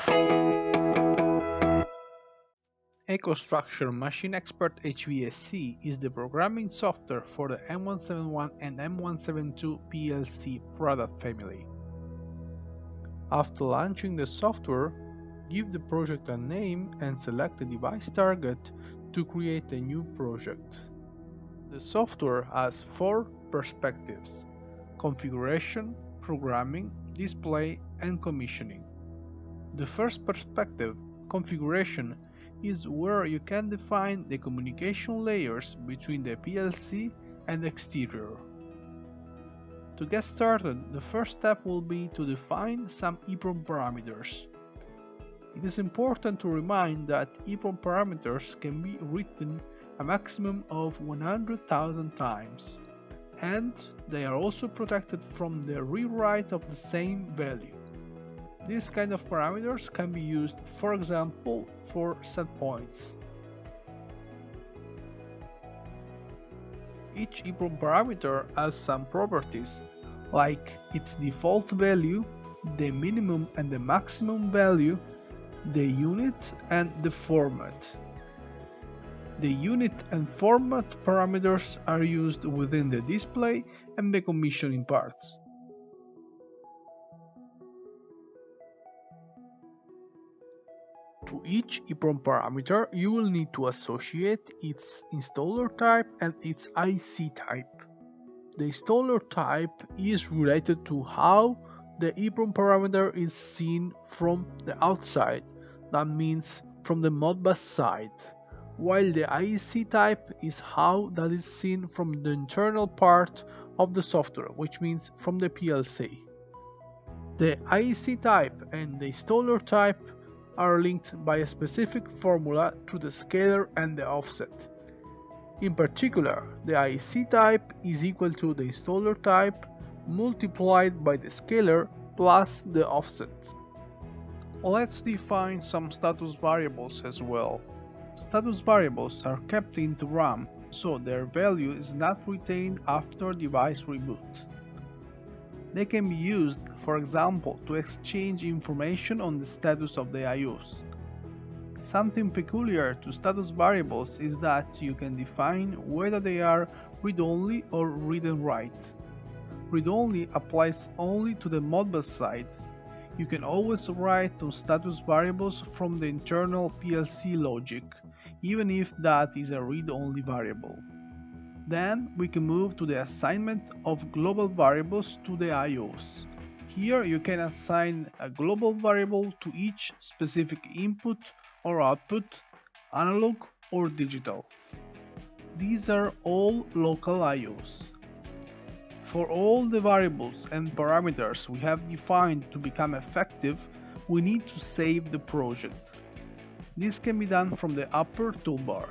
EcoStruxure Machine Expert HVAC is the programming software for the M171 and M172 PLC product family. After launching the software, give the project a name and select the device target to create a new project. The software has 4 perspectives: configuration, programming, display, and commissioning. The first perspective, configuration, is where you can define the communication layers between the PLC and the exterior. To get started, the first step will be to define some EEPROM parameters. It is important to remind that EEPROM parameters can be written a maximum of 100,000 times, and they are also protected from the rewrite of the same value. These kind of parameters can be used, for example, for set points. Each EEPROM parameter has some properties, like its default value, the minimum and the maximum value, the unit, and the format. The unit and format parameters are used within the display and the commissioning parts. To each EEPROM parameter, you will need to associate its installer type and its IC type. The installer type is related to how the EEPROM parameter is seen from the outside, that means from the Modbus side, while the IC type is how that is seen from the internal part of the software, which means from the PLC. The IC type and the installer type are linked by a specific formula to the scalar and the offset. In particular, the IC type is equal to the installer type multiplied by the scalar plus the offset. Let's define some status variables as well. Status variables are kept into RAM, so their value is not retained after device reboot. They can be used, for example, to exchange information on the status of the IOs. Something peculiar to status variables is that you can define whether they are read-only or read and write. Read-only applies only to the Modbus side. You can always write to status variables from the internal PLC logic, even if that is a read-only variable. Then we can move to the assignment of global variables to the IOs. Here you can assign a global variable to each specific input or output, analog or digital. These are all local IOs. For all the variables and parameters we have defined to become effective, we need to save the project. This can be done from the upper toolbar.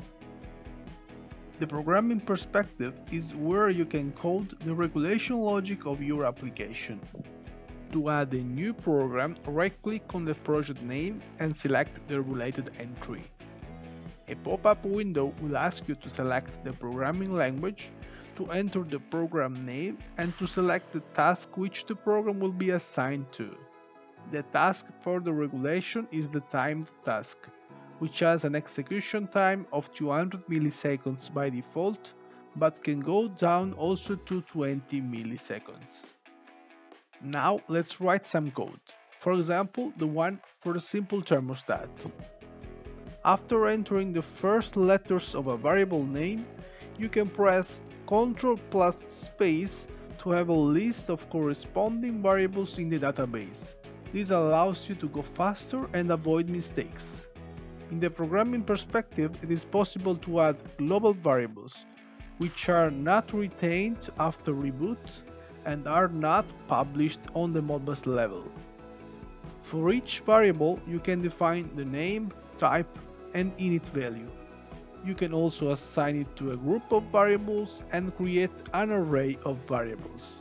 The programming perspective is where you can code the regulation logic of your application. To add a new program, right-click on the project name and select the related entry. A pop-up window will ask you to select the programming language, to enter the program name, and to select the task which the program will be assigned to. The task for the regulation is the timed task, which has an execution time of 200 milliseconds by default, but can go down also to 20 milliseconds. Now let's write some code, for example the one for the simple thermostat. After entering the first letters of a variable name, you can press Ctrl plus space to have a list of corresponding variables in the database. This allows you to go faster and avoid mistakes. In the programming perspective, it is possible to add global variables, which are not retained after reboot and are not published on the Modbus level. For each variable, you can define the name, type, and init value. You can also assign it to a group of variables and create an array of variables.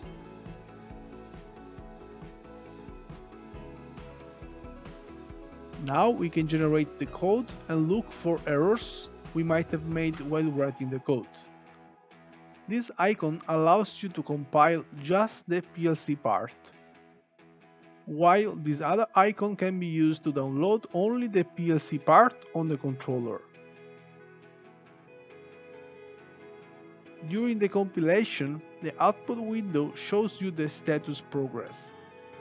Now we can generate the code and look for errors we might have made while writing the code. This icon allows you to compile just the PLC part. while this other icon can be used to download only the PLC part on the controller. During the compilation, the output window shows you the status progress.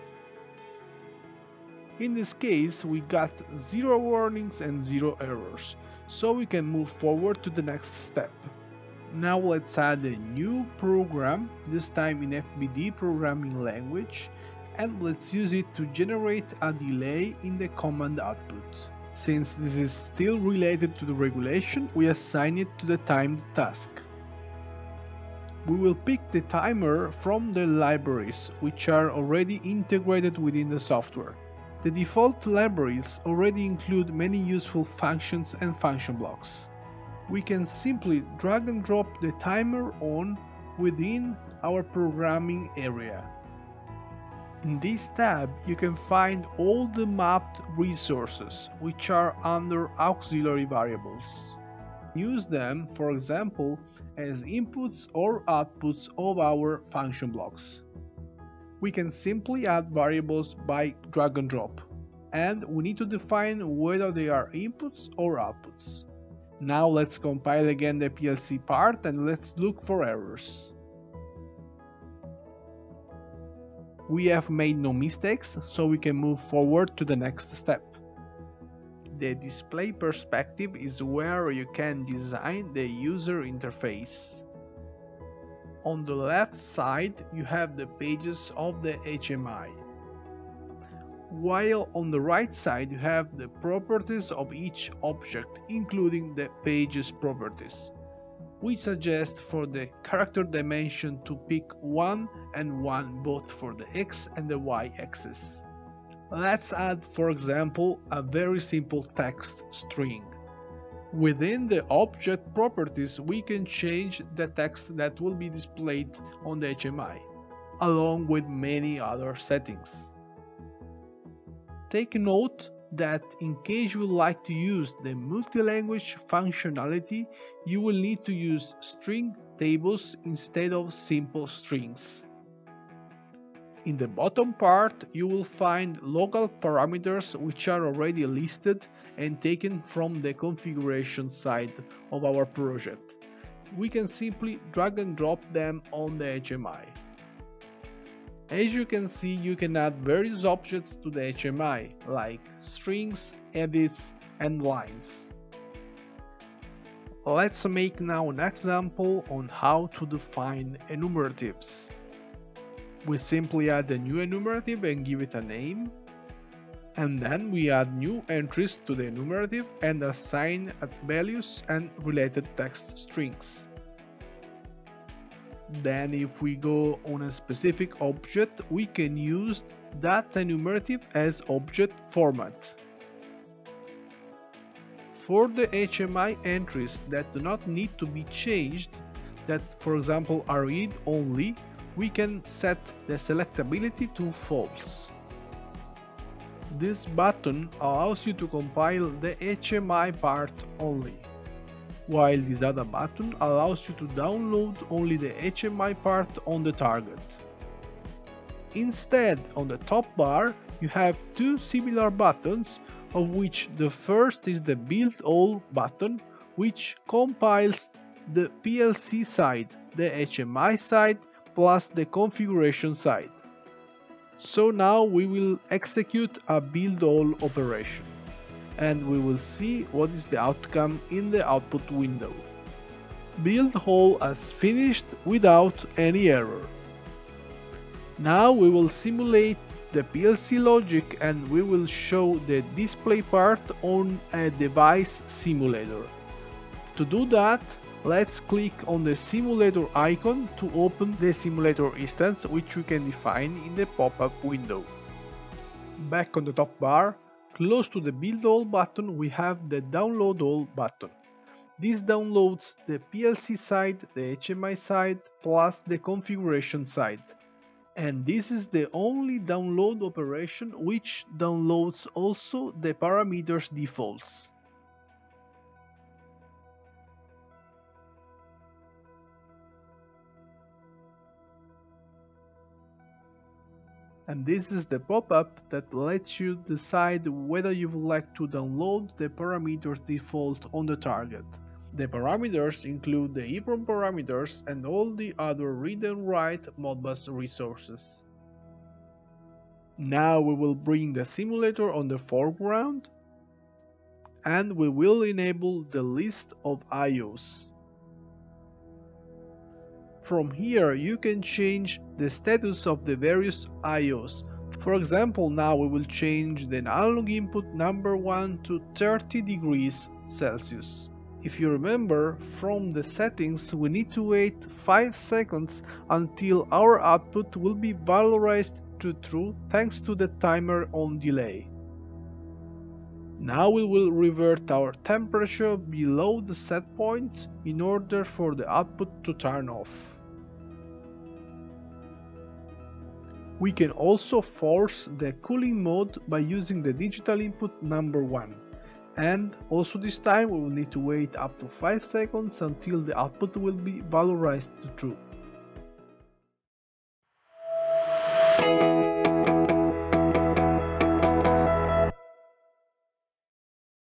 In this case, we got 0 warnings and 0 errors, so we can move forward to the next step. Now let's add a new program, this time in FBD programming language, and let's use it to generate a delay in the command output. Since this is still related to the regulation, we assign it to the timed task. We will pick the timer from the libraries, which are already integrated within the software. The default libraries already include many useful functions and function blocks. We can simply drag and drop the timer on within our programming area. In this tab, you can find all the mapped resources, which are under auxiliary variables. Use them, for example, as inputs or outputs of our function blocks. We can simply add variables by drag and drop, and we need to define whether they are inputs or outputs. Now let's compile again the PLC part and let's look for errors. We have made no mistakes, so we can move forward to the next step. The display perspective is where you can design the user interface. On the left side, you have the pages of the HMI, while on the right side you have the properties of each object, including the pages properties. We suggest for the character dimension to pick 1 and 1 both for the X and the Y axis. Let's add, for example, a very simple text string. Within the object properties, we can change the text that will be displayed on the HMI, along with many other settings. Take note that in case you would like to use the multi-language functionality, you will need to use string tables instead of simple strings. In the bottom part, you will find local parameters which are already listed and taken from the configuration side of our project. We can simply drag and drop them on the HMI. As you can see, you can add various objects to the HMI, like strings, edits, and lines. Let's make now an example on how to define enumeratives. We simply add a new enumerative and give it a name, and then we add new entries to the enumerative and assign values and related text strings. Then if we go on a specific object, we can use that enumerative as object format. For the HMI entries that do not need to be changed, that for example are read only, we can set the selectability to false. This button allows you to compile the HMI part only, while this other button allows you to download only the HMI part on the target. Instead, on the top bar, you have two similar buttons, of which the first is the Build All button, which compiles the PLC side, the HMI side, plus the configuration side. So now we will execute a build all operation, and we will see what is the outcome in the output window. Build all as finished without any error. Now we will simulate the PLC logic and we will show the display part on a device simulator. To do that, let's click on the simulator icon to open the simulator instance, which we can define in the pop-up window. Back on the top bar, close to the Build All button, we have the Download All button. This downloads the PLC side, the HMI side, plus the configuration side. And this is the only download operation which downloads also the parameters defaults. And this is the pop-up that lets you decide whether you would like to download the parameters default on the target. The parameters include the EEPROM parameters and all the other read and write Modbus resources. Now we will bring the simulator on the foreground and we will enable the list of IOs. From here you can change the status of the various IOs. For example, now we will change the analog input number 1 to 30 degrees Celsius. If you remember, from the settings we need to wait 5 seconds until our output will be valorized to true thanks to the timer on delay. Now we will revert our temperature below the set point in order for the output to turn off. We can also force the cooling mode by using the digital input number 1. And also this time we will need to wait up to 5 seconds until the output will be valorized to true.